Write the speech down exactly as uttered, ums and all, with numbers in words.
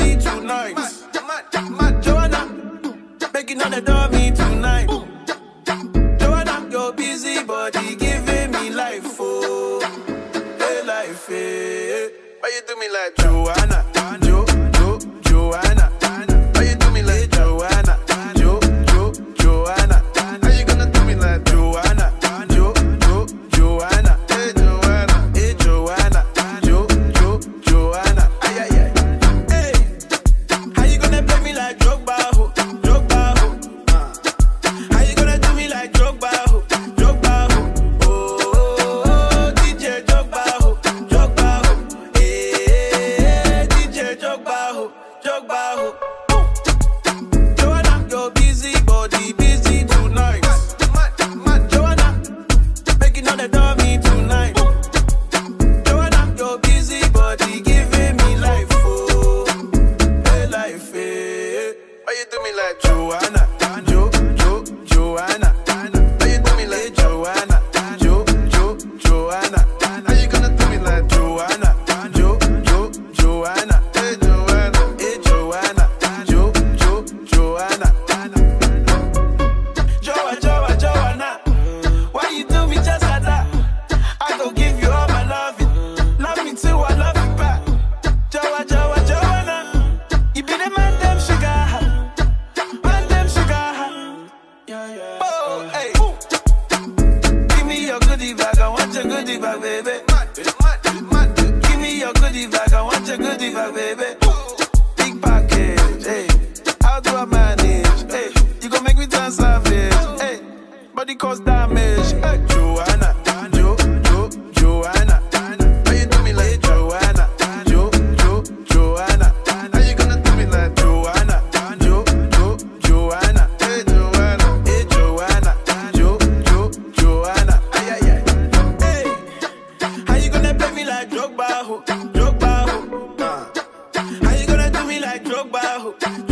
busy tonight. Joanna, making all the dummy tonight. Joanna, your busy body giving me life, oh, hey life, hey. Why you do me like Joanna, Jo, Jo, Joanna? Why you do me like Joanna, Jo, Jo, Joanna? How you gonna do me like Joanna, Jo, Jo, Joanna? Hey Joanna, hey Joanna, Jo, Jo, Joanna. Ay ay ay. Hey, how you gonna play me like Drogba, ho, Drogba, ho? Uh. How you gonna do me like Drogba, ho, Drogba, ho? Oh, oh, oh, D J Drogba, ho, Drogba, ho. Hey, D J Drogba, ho, Drogba, ho. Joanna, your busy body busy tonight. Joanna, making all the dummy tonight. Joanna, your busy body giving me life, oh, hey life, hey. Why you do me like Joanna, Jo, Jo, Joanna? Why you do me like Joanna, Jo, Jo, Joanna? How you gonna do me like Joanna, Jo, Jo, Joanna? Hey Joanna, hey Joanna, Jo, Jo, Joanna. Joa, Joa, Joanna, why you do me just like that? I go give you all my loving, love me too, I love you back. Joa, Joa, Joanna, you be the man, them sugar, man, them sugar. Yeah, yeah. Oh, hey, give me your goodie bag, I want your goodie bag, baby. Give me your goodie bag, I want your goodie bag, baby. Big package, hey, how do I manage? Hey, you gon' make me turn savage, hey, body cause damage. Hey, Joanna, Jo, Jo, Joanna. Why you do me like Joanna, Jo, Jo, Joanna? How you gonna do me like Joanna, Jo, Jo, Joanna? Hey Joanna, hey Joanna, Jo, Jo, Joanna. Ay ay ay. Hey, how you gonna play me like Drogba, ho, Drogba, ho? Uh. How you gonna do me like Drogba, ho,